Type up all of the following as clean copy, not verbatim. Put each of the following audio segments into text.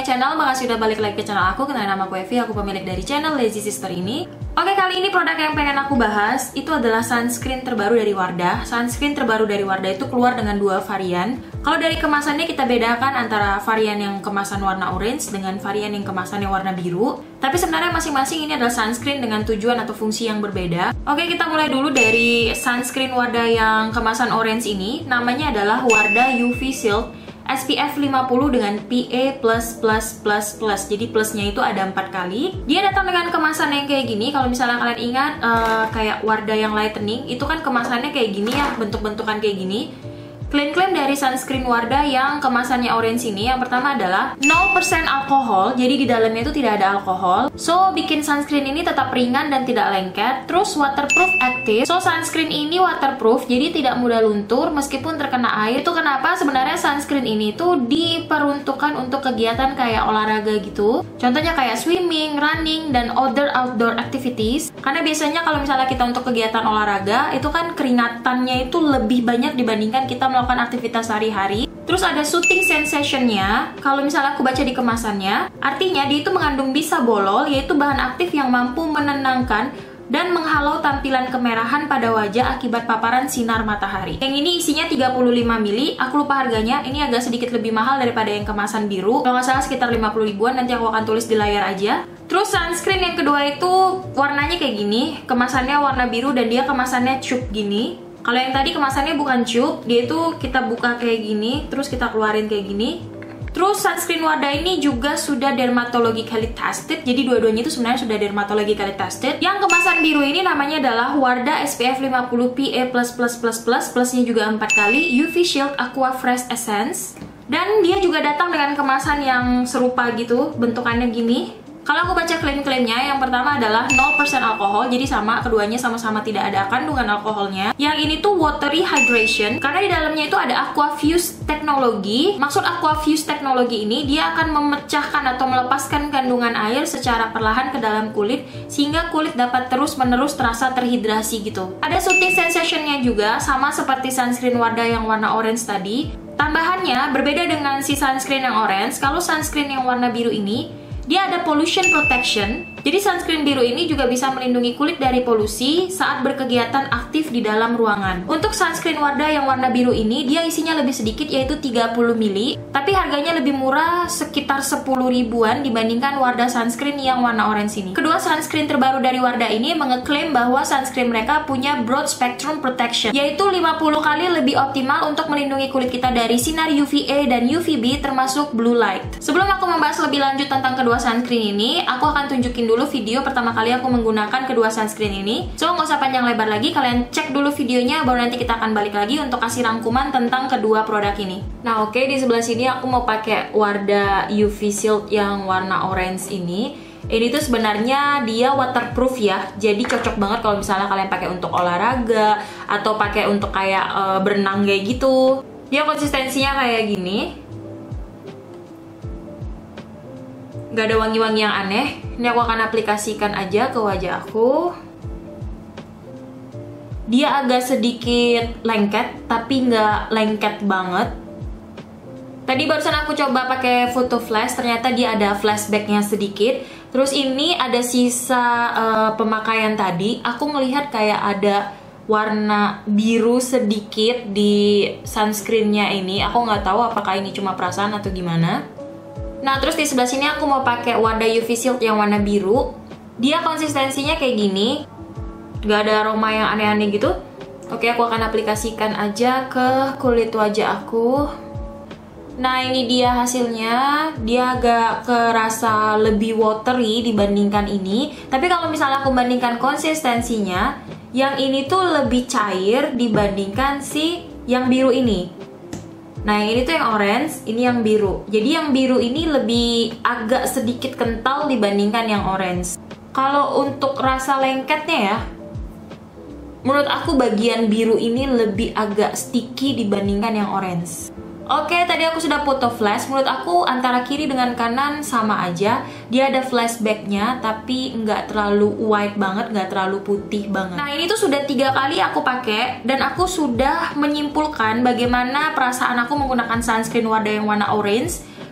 channel, makasih udah balik lagi ke channel aku. Kenalin nama aku Evi, aku pemilik dari channel Lazy Sister ini. Oke, kali ini produk yang pengen aku bahas itu adalah sunscreen terbaru dari Wardah. Sunscreen terbaru dari Wardah itu keluar dengan dua varian. Kalau dari kemasannya kita bedakan antara varian yang kemasan warna orange dengan varian yang kemasan yang warna biru. Tapi sebenarnya masing-masing ini adalah sunscreen dengan tujuan atau fungsi yang berbeda. Oke, kita mulai dulu dari sunscreen Wardah yang kemasan orange ini. Namanya adalah Wardah UV Shield SPF 50 dengan PA++++. Jadi plusnya itu ada 4 kali. Dia datang dengan kemasan yang kayak gini. Kalau misalnya kalian ingat kayak Wardah yang lightening, itu kan kemasannya kayak gini ya, bentuk-bentukan kayak gini. Klaim-klaim dari sunscreen Wardah yang kemasannya orange ini, yang pertama adalah 0% alkohol, jadi di dalamnya itu tidak ada alkohol. So, bikin sunscreen ini tetap ringan dan tidak lengket. Terus waterproof active. So, sunscreen ini waterproof, jadi tidak mudah luntur meskipun terkena air. Itu kenapa sebenarnya sunscreen ini tuh diperuntukkan untuk kegiatan kayak olahraga gitu. Contohnya kayak swimming, running, dan other outdoor activities. Karena biasanya kalau misalnya kita untuk kegiatan olahraga, itu kan keringatannya itu lebih banyak dibandingkan kita melakukan aktivitas sehari-hari. Terus ada soothing sensation-nya. Kalau misalnya aku baca di kemasannya, artinya dia itu mengandung bisabolol, yaitu bahan aktif yang mampu menenangkan dan menghalau tampilan kemerahan pada wajah akibat paparan sinar matahari. Yang ini isinya 35 ml, aku lupa harganya, ini agak sedikit lebih mahal daripada yang kemasan biru. Kalau nggak salah sekitar 50 ribuan, nanti aku akan tulis di layar aja. Terus sunscreen yang kedua itu warnanya kayak gini, kemasannya warna biru dan dia kemasannya tube gini. Kalau yang tadi kemasannya bukan tube, dia itu kita buka kayak gini, terus kita keluarin kayak gini. Terus sunscreen Wardah ini juga sudah dermatologically tested, jadi dua-duanya itu sebenarnya sudah dermatologically tested. Yang kemasan biru ini namanya adalah Wardah SPF 50 PA++++, plusnya juga 4 kali, UV Shield Aqua Fresh Essence. Dan dia juga datang dengan kemasan yang serupa gitu, bentukannya gini. Kalau aku baca klaim-klaimnya, yang pertama adalah 0% alkohol, jadi sama, keduanya sama-sama tidak ada kandungan alkoholnya. Yang ini tuh watery hydration, karena di dalamnya itu ada Aquafuse teknologi. Maksud Aquafuse teknologi ini, dia akan memecahkan atau melepaskan kandungan air secara perlahan ke dalam kulit, sehingga kulit dapat terus-menerus terasa terhidrasi gitu. Ada soothing sensation-nya juga, sama seperti sunscreen Wardah yang warna orange tadi. Tambahannya, berbeda dengan si sunscreen yang orange, kalau sunscreen yang warna biru ini, dia ada pollution protection. Jadi sunscreen biru ini juga bisa melindungi kulit dari polusi saat berkegiatan aktif di dalam ruangan. Untuk sunscreen Wardah yang warna biru ini, dia isinya lebih sedikit yaitu 30 ml, tapi harganya lebih murah sekitar 10 ribuan dibandingkan Wardah sunscreen yang warna orange ini. Kedua sunscreen terbaru dari Wardah ini mengeklaim bahwa sunscreen mereka punya broad spectrum protection, yaitu 50 kali lebih optimal untuk melindungi kulit kita dari sinar UVA dan UVB termasuk blue light. Sebelum aku membahas lebih lanjut tentang kedua sunscreen ini, aku akan tunjukin dulu video pertama kali aku menggunakan kedua sunscreen ini. So, nggak usah panjang lebar lagi, kalian cek dulu videonya, baru nanti kita akan balik lagi untuk kasih rangkuman tentang kedua produk ini. Nah, oke, di sebelah sini aku mau pakai Wardah UV Shield yang warna orange ini. Ini tuh sebenarnya dia waterproof ya, jadi cocok banget kalau misalnya kalian pakai untuk olahraga atau pakai untuk kayak berenang kayak gitu. Dia konsistensinya kayak gini. Gak ada wangi-wangi yang aneh. Ini aku akan aplikasikan aja ke wajah aku. Dia agak sedikit lengket, tapi nggak lengket banget. Tadi barusan aku coba pakai photo flash, ternyata dia ada flashbacknya sedikit. Terus ini ada sisa pemakaian tadi. Aku ngelihat kayak ada warna biru sedikit di sunscreennya ini. Aku nggak tahu apakah ini cuma perasaan atau gimana. Nah, terus di sebelah sini aku mau pakai Wardah UV Shield yang warna biru. Dia konsistensinya kayak gini, gak ada aroma yang aneh-aneh gitu. Oke, aku akan aplikasikan aja ke kulit wajah aku. Nah, ini dia hasilnya. Dia agak kerasa lebih watery dibandingkan ini. Tapi kalau misalnya aku bandingkan konsistensinya, yang ini tuh lebih cair dibandingkan si yang biru ini. Nah, yang ini tuh yang orange, ini yang biru. Jadi yang biru ini lebih agak sedikit kental dibandingkan yang orange. Kalau untuk rasa lengketnya ya, menurut aku bagian biru ini lebih agak sticky dibandingkan yang orange. Oke, tadi aku sudah foto flash. Menurut aku antara kiri dengan kanan sama aja. Dia ada flashbacknya, tapi nggak terlalu white banget, nggak terlalu putih banget. Nah, ini tuh sudah 3 kali aku pakai, dan aku sudah menyimpulkan bagaimana perasaan aku menggunakan sunscreen Wardah yang warna orange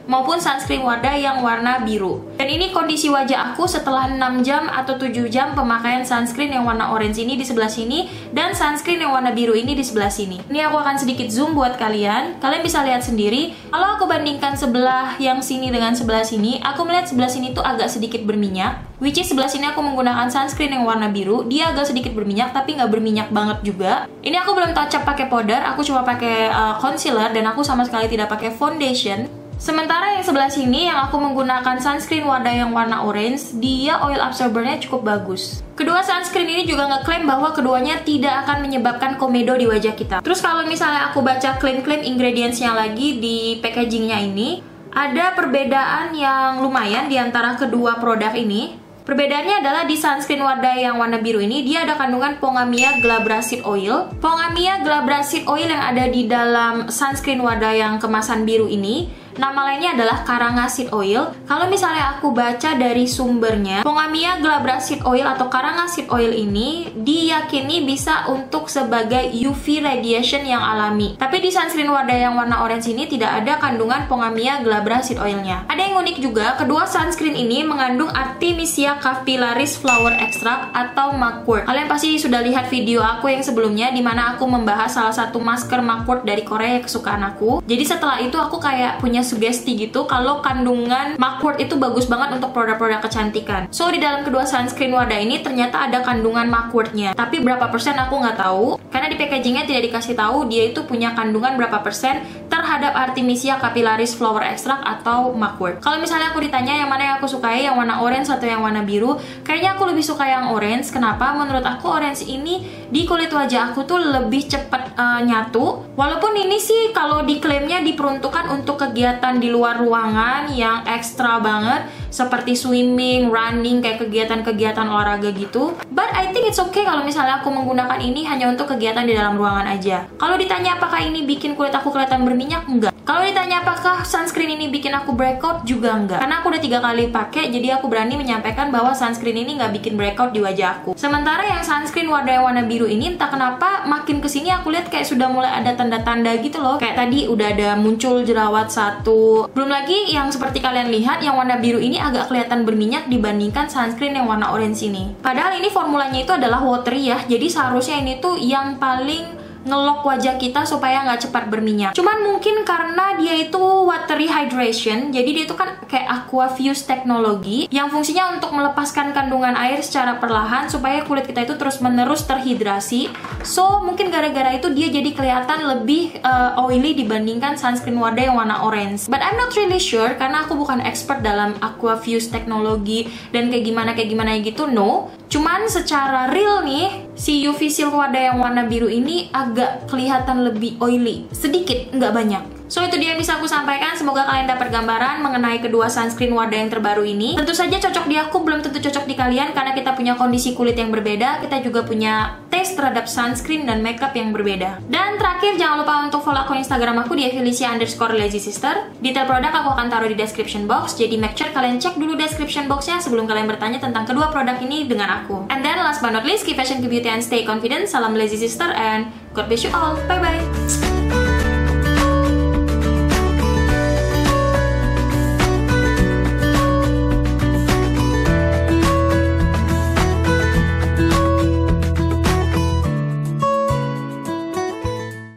maupun sunscreen Wardah yang warna biru. Dan ini kondisi wajah aku setelah 6 jam atau 7 jam pemakaian sunscreen yang warna orange ini di sebelah sini dan sunscreen yang warna biru ini di sebelah sini. Ini aku akan sedikit zoom buat kalian. Kalian bisa lihat sendiri. Kalau aku bandingkan sebelah yang sini dengan sebelah sini, aku melihat sebelah sini tuh agak sedikit berminyak. Which is sebelah sini aku menggunakan sunscreen yang warna biru, dia agak sedikit berminyak tapi nggak berminyak banget juga. Ini aku belum touch up pakai powder, aku cuma pakai concealer dan aku sama sekali tidak pakai foundation. Sementara yang sebelah sini yang aku menggunakan sunscreen Wardah yang warna orange, dia oil absorbernya cukup bagus. Kedua sunscreen ini juga ngeklaim bahwa keduanya tidak akan menyebabkan komedo di wajah kita. Terus kalau misalnya aku baca klaim-klaim ingredientsnya lagi di packagingnya ini, ada perbedaan yang lumayan di antara kedua produk ini. Perbedaannya adalah di sunscreen Wardah yang warna biru ini, dia ada kandungan Pongamia Glabracid Oil. Pongamia Glabracid Oil yang ada di dalam sunscreen Wardah yang kemasan biru ini, nama lainnya adalah Karangasid Oil. Kalau misalnya aku baca dari sumbernya, Pongamia Glabracid Oil atau Karangasid Oil ini diyakini bisa untuk sebagai UV radiation yang alami. Tapi di sunscreen Wardah yang warna orange ini tidak ada kandungan Pongamia Glabracid Oilnya. Ada yang unik juga, kedua sunscreen ini mengandung Artemisia capillaris flower extract atau mugwort. Kalian pasti sudah lihat video aku yang sebelumnya di mana aku membahas salah satu masker mugwort dari Korea kesukaan aku. Jadi setelah itu aku kayak punya sugesti gitu kalau kandungan mugwort itu bagus banget untuk produk-produk kecantikan. So di dalam kedua sunscreen Wardah ini ternyata ada kandungan mugwortnya. Tapi berapa persen aku nggak tahu karena di packagingnya tidak dikasih tahu dia itu punya kandungan berapa persen terhadap Artemisia capillaris flower extract atau mugwort. Kalau misalnya aku ditanya yang mana yang aku sukai, yang warna orange atau yang warna biru, kayaknya aku lebih suka yang orange. Kenapa? Menurut aku orange ini di kulit wajah aku tuh lebih cepat nyatu. Walaupun ini sih kalau diklaimnya diperuntukkan untuk kegiatan di luar ruangan yang ekstra banget seperti swimming, running, kayak kegiatan-kegiatan olahraga gitu. But I think it's okay kalau misalnya aku menggunakan ini hanya untuk kegiatan di dalam ruangan aja. Kalau ditanya apakah ini bikin kulit aku kelihatan berminyak, enggak. Kalau ditanya apakah sunscreen ini bikin aku breakout, juga enggak. Karena aku udah 3 kali pakai, jadi aku berani menyampaikan bahwa sunscreen ini nggak bikin breakout di wajah aku. Sementara yang sunscreen Wardah yang warna biru ini, entah kenapa makin kesini aku lihat kayak sudah mulai ada tanda-tanda gitu loh. Kayak tadi udah ada muncul jerawat 1. Belum lagi yang seperti kalian lihat, yang warna biru ini agak kelihatan berminyak dibandingkan sunscreen yang warna orange ini. Padahal ini formulanya itu adalah watery ya, jadi seharusnya ini tuh yang paling ngelok wajah kita supaya nggak cepat berminyak. Cuman mungkin karena dia itu watery hydration, jadi dia itu kan kayak aquafuse teknologi yang fungsinya untuk melepaskan kandungan air secara perlahan supaya kulit kita itu terus-menerus terhidrasi. So mungkin gara-gara itu dia jadi kelihatan lebih oily dibandingkan sunscreen Wardah yang warna orange. But I'm not really sure karena aku bukan expert dalam aquafuse teknologi dan kayak gimana gitu, no. Cuman secara real nih, si UV Shield Wardah yang warna biru ini agak kelihatan lebih oily. Sedikit, nggak banyak. So itu dia yang bisa aku sampaikan. Semoga kalian dapat gambaran mengenai kedua sunscreen Wardah yang terbaru ini. Tentu saja cocok di aku, belum tentu cocok di kalian karena kita punya kondisi kulit yang berbeda. Kita juga punya taste terhadap sunscreen dan makeup yang berbeda. Dan terakhir jangan lupa untuk follow akun Instagram aku di @felicia_lazysister. Detail produk aku akan taruh di description box. Jadi make sure kalian cek dulu description boxnya sebelum kalian bertanya tentang kedua produk ini dengan aku. And then last but not least, keep fashion, keep beauty, and stay confident. Salam Lazy Sister and God bless you all. Bye bye.